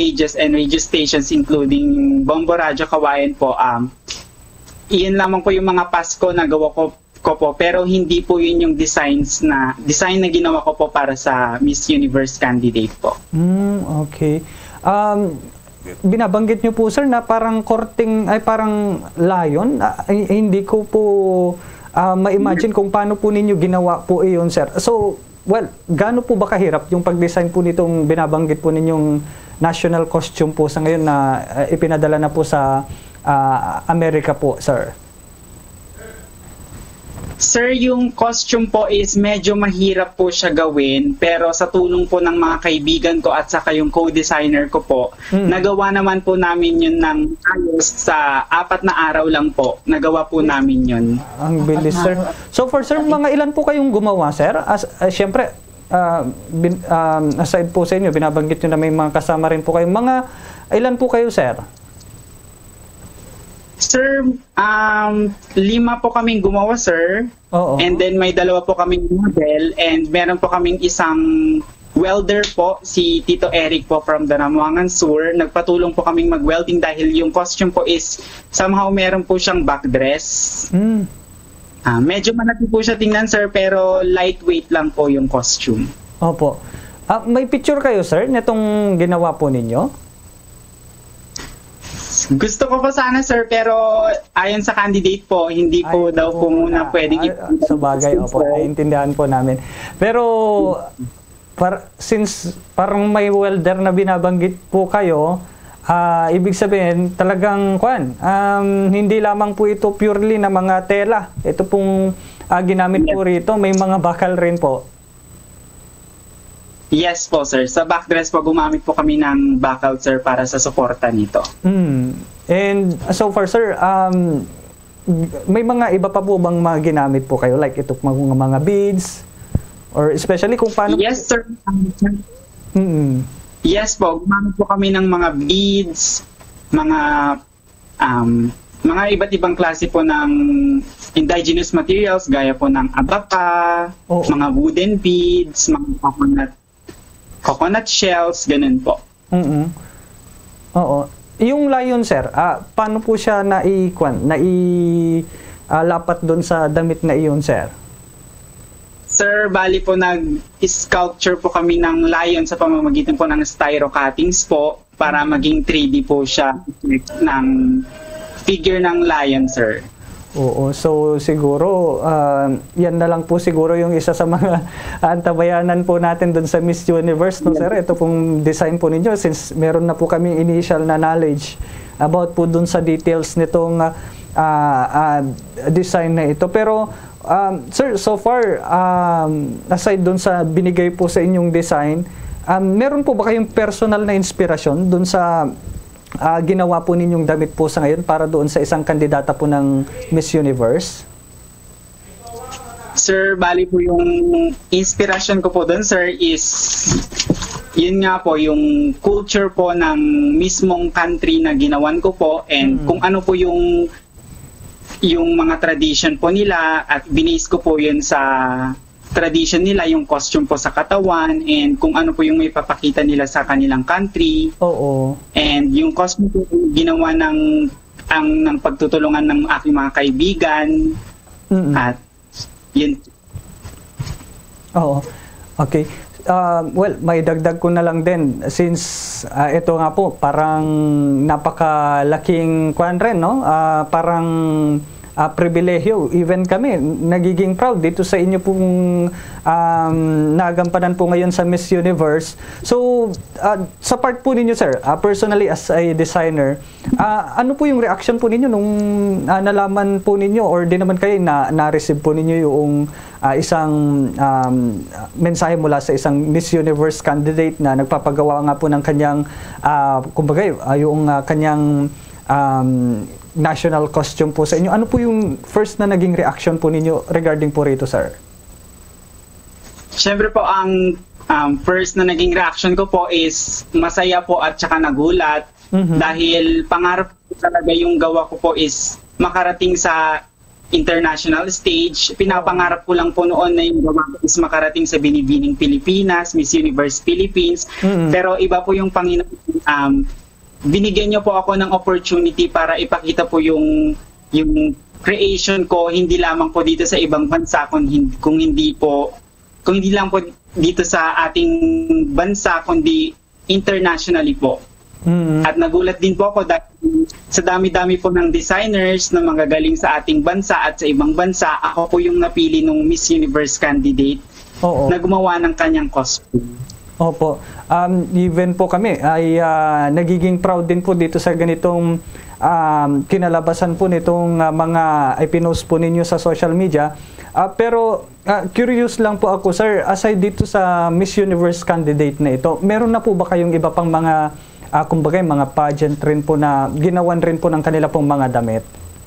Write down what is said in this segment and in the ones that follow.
stages and radio stations including Bombo Radyo Kawayan po. Iyan lamang po yung mga Pasko na gawa ko po, pero hindi po yun yung design na ginawa ko po para sa Miss Universe candidate po. Okay. Binabanggit niyo po sir na parang korting ay parang lion. Hindi ko po ma-imagine kung paano po ninyo ginawa po iyon sir. So, well, gaano po ba kahirap yung pag-design po nitong binabanggit po ninyong national costume po sa ngayon na ipinadala na po sa Amerika po, sir? Sir, yung costume po is medyo mahirap po siya gawin, pero sa tulong po ng mga kaibigan ko at saka yung co-designer ko po, nagawa naman po namin yun ng ayos sa 4 na araw lang po. Nagawa po namin yun. Ang bilis, sir. So for sir, mga ilan po kayong gumawa, sir? Siyempre, aside po sa inyo, binabanggit nyo na may mga kasama rin po kayo. Mga ilan po kayo, sir? Sir, 5 po kaming gumawa, sir. Oo. And then may 2 po kaming model and meron po kaming isang welder po, si Tito Eric po from Danamuangan Sur. Nagpatulong po kaming mag-welding dahil yung costume po is somehow meron po siyang backdress. Medyo malaki po siya tingnan, sir, pero lightweight lang po yung costume. Opo. May picture kayo, sir, nitong ginawa po ninyo? Gusto ko pa sana, sir, pero ayon sa candidate po, hindi po daw po muna pwedeng sa bagay, opo, naiintindihan po namin. Pero since parang may welder na binabanggit po kayo, ibig sabihin talagang hindi lamang po ito purely na mga tela. Ito pong ginamit po rito, may mga bakal rin po. Yes po, sir. Sa backdress po, gumamit po kami ng bakal, sir, para sa suporta nito. And so far, sir, may mga iba pa po bang mga ginamit po kayo? Like ito mga beads? Or especially kung paano... Yes, sir. Yes po, gumamit po kami ng mga beads, mga iba't ibang klase po ng indigenous materials, gaya po ng abaka, mga wooden beads, mga coconut shells, ganun po. Oo. Yung lion, sir, paano po siya lapat doon sa damit na iyon, sir? Sir, bali po nag-sculpture po kami ng lion sa pamamagitan po ng styro cuttings po para maging 3D po siya ng figure ng lion, sir. Oo, so siguro yan na lang po siguro yung isa sa mga antabayanan po natin doon sa Miss Universe, no sir? Ito pong design po ninyo, since meron na po kami initial na knowledge about po doon sa details nitong design na ito. Pero sir, so far aside doon sa binigay po sa inyong design, meron po ba kayong personal na inspirasyon doon sa ginawa po ninyong damit po sa ngayon para doon sa isang kandidata po ng Miss Universe? Sir, bali po yung inspiration ko po doon, sir, is yun nga po, yung culture po ng mismong country na ginawan ko po and kung ano po yung mga tradition po nila at binase ko po yun sa tradition nila, yung costume po sa katawan and kung ano po yung may papakita nila sa kanilang country. Oo. And yung costume po ginawa ng pagtutulungan ng aking mga kaibigan. At yun. Oo. Okay. Well, may dagdag ko na lang din since ito nga po parang napakalaking rin, no? Parang pribilehyo. Even kami, nagiging proud dito sa inyo pong nagampanan po ngayon sa Miss Universe. So, sa part po ninyo, sir, personally as a designer, ano po yung reaction po ninyo nung nalaman po ninyo or di naman kayo na-receive po ninyo yung isang mensahe mula sa isang Miss Universe candidate na nagpapagawa nga po ng kanyang, kumbaga, yung kanyang national costume po sa inyo. Ano po yung first na naging reaction po ninyo regarding po rito, sir? Siyempre po, ang first na naging reaction ko po is masaya po at saka nagulat dahil pangarap ko talaga yung gawa ko po is makarating sa international stage. Pinapangarap ko lang po noon na yung gawa ko is makarating sa binibining Pilipinas, Miss Universe Philippines. Pero iba po yung Panginoon. Binigyan niyo po ako ng opportunity para ipakita po yung creation ko hindi lamang po dito sa ibang bansa kung hindi lang po dito sa ating bansa kundi internationally po. At nagulat din po ako dahil sa dami-dami po ng designers na magagaling sa ating bansa at sa ibang bansa, ako po yung napili ng Miss Universe candidate na gumawa ng kanyang costume. Opo. Even po kami ay nagiging proud din po dito sa ganitong kinalabasan po nitong mga ipinost po ninyo sa social media. Pero curious lang po ako, sir, aside dito sa Miss Universe candidate na ito, meron na po ba kayong iba pang mga kumbaga mga pageant rin po na ginawan rin po ng kanila pong mga damit?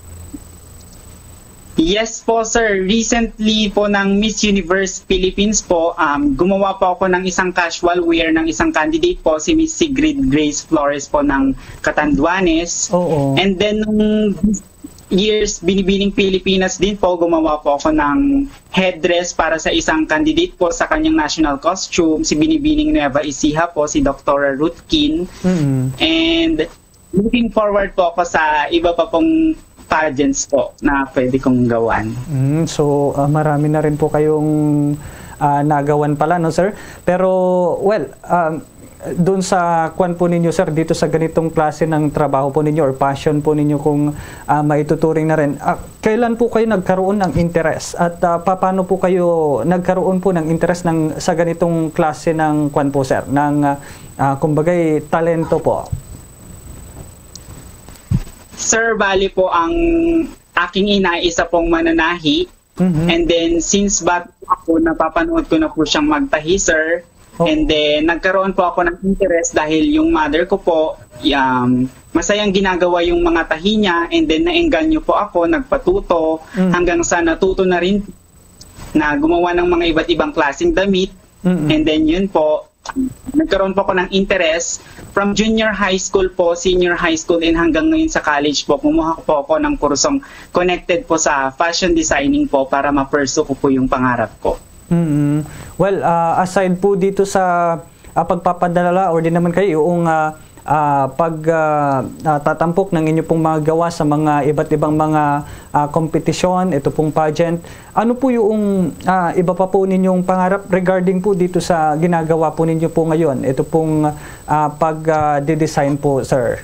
Yes po, sir. Recently po ng Miss Universe Philippines po, gumawa po ako ng isang casual wear ng isang candidate po, si Miss Sigrid Grace Flores po ng Catanduanes. And then nung years binibining Pilipinas din po, gumawa po ako ng headdress para sa isang candidate po sa kanyang national costume, si Binibining Nueva Ecija po, si Dr. Rutkin. And looking forward po ako sa iba pa pong pageants po na pwede kong gawan. So marami na rin po kayong nagawan pala, no, sir? Pero well, doon sa kwan po ninyo, sir, dito sa ganitong klase ng trabaho po ninyo or passion po ninyo kung maituturing na rin, kailan po kayo nagkaroon ng interest at paano po kayo nagkaroon po ng interest sa ganitong klase ng kwan po, sir, ng kumbagay talento po? Sir, bali po ang aking ina isa pong mananahi. And then since bata ako, napapanood ko na po siyang magtahi, sir. And then nagkaroon po ako ng interest dahil yung mother ko po, masayang ginagawa yung mga tahi niya, and then naengganyo po ako, nagpatuto, hanggang sa natuto na rin na gumawa ng mga iba't ibang klaseng damit. And then yun po, nagkaroon po ako ng interest from junior high school po, senior high school, and hanggang ngayon sa college po, kumuha po ako ng kursong connected po sa fashion designing po para ma-pursue ko po yung pangarap ko. Well, aside po dito sa pagpapadala or din naman kayo yung pagtatampok ng inyo pong mga gawa sa mga iba't ibang mga kompetisyon, ito pong pageant, ano po yung iba pa po ninyong pangarap regarding po dito sa ginagawa po ninyo po ngayon, ito pong pag-design po, sir?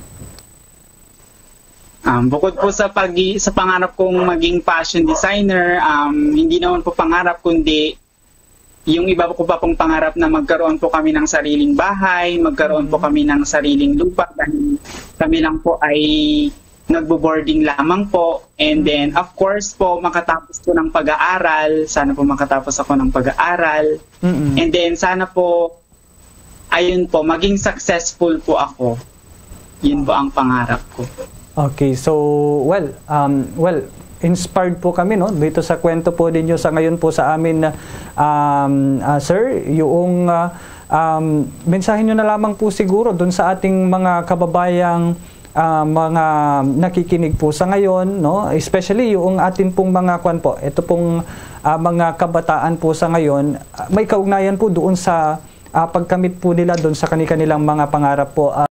Bukod po sa pangarap kong maging fashion designer, hindi naman po pangarap kundi yung iba ko pa pong pangarap na magkaroon po kami ng sariling bahay, magkaroon po kami ng sariling lupa dahil kami lang po ay nagbo-boarding lamang po. And then of course po makatapos po ng pag-aaral, sana po makatapos ako ng pag-aaral. And then sana po ayun po maging successful po ako. Yun po ang pangarap ko. Okay, so well, inspired po kami, no, dito sa kwento po ninyo sa ngayon po sa amin, sir, yung mensahe nyo na lamang po siguro dun sa ating mga kababayang mga nakikinig po sa ngayon, no, especially yung atin pong mga kwan po, ito pong mga kabataan po sa ngayon, may kaugnayan po doon sa pagkamit po nila doon sa kanilang mga pangarap po.